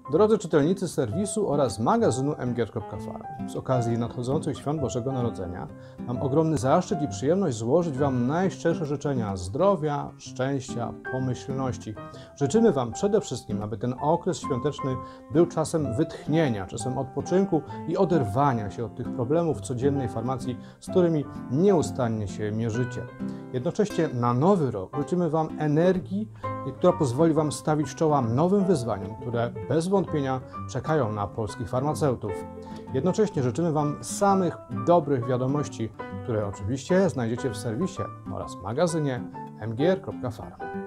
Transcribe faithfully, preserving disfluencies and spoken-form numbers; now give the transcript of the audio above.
Drodzy czytelnicy serwisu oraz magazynu m g r kropka farm, z okazji nadchodzących świąt Bożego Narodzenia mam ogromny zaszczyt i przyjemność złożyć Wam najszczersze życzenia zdrowia, szczęścia, pomyślności. Życzymy Wam przede wszystkim, aby ten okres świąteczny był czasem wytchnienia, czasem odpoczynku i oderwania się od tych problemów codziennej farmacji, z którymi nieustannie się mierzycie. Jednocześnie na nowy rok życzymy Wam energii, która pozwoli Wam stawić czoła nowym wyzwaniom, które bez wątpienia czekają na polskich farmaceutów. Jednocześnie życzymy Wam samych dobrych wiadomości, które oczywiście znajdziecie w serwisie oraz magazynie m g r kropka farm.